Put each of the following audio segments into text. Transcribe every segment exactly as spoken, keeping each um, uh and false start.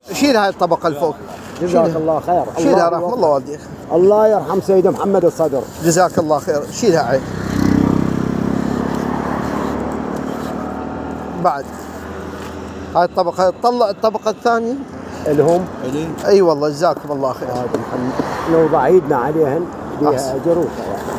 شيل هاي الطبقة الفوق. جزاك الله خير. شيلها رحم الله والديك. الله يرحم سيدي محمد الصدر. جزاك الله خير. شيلها عين. بعد هاي الطبقة، طلع الطبقة الثانية اللي هم اي أيوة والله جزاكم الله خير. نوضع ايدنا عليهن بها جروح.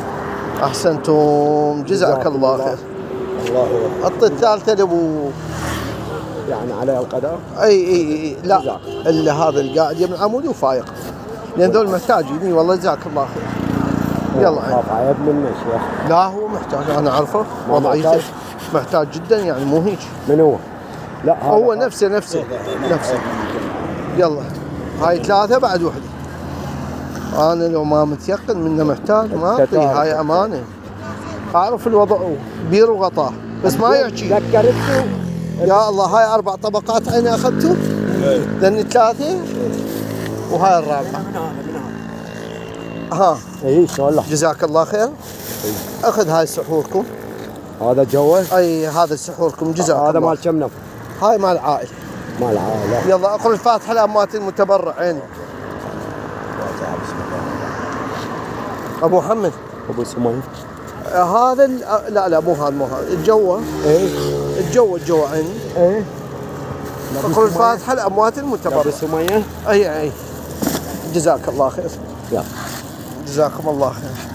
احسنتم جزاك الله خير. الله يرحم. حط الثالثة لابو يعني على القدر. اي اي اي لا الا هذا اللي قاعد يم عمودي وفايق، لان ذول محتاجين. والله جزاك الله خير. يلا عين. عيب منه شيخ. لا هو محتاج، انا اعرفه وضعيته محتاج جدا يعني مو هيك. من هو؟ لا هو نفسه نفسه نفسه. يلا هاي ثلاثة بعد وحدة. انا لو ما متيقن منه محتاج ما اعطيه، هاي امانة. اعرف الوضع بير وغطاه بس ما يحكي. ذكرته يا الله هاي اربع طبقات عيني اخذته. ذني ثلاثة وهاي الرابعة. ها اي والله جزاك الله خير. اخذ هاي سحوركم. هذا جوه؟ اي هذا سحوركم جزاك الله. هذا مال كم نفر؟ هاي مال العائلة. مال العائلة. يلا اقرا الفاتحة لأموات المتبرع. عيني ابو محمد. ابو سمية. هذا لا لا مو هذا مو هذا الجوه. ايه الجوه الجوه عيني. ايه اقرا الفاتحة لأموات المتبرع. ابو سمية. اي اي جزاك الله خير. يلا جزاكم الله خير.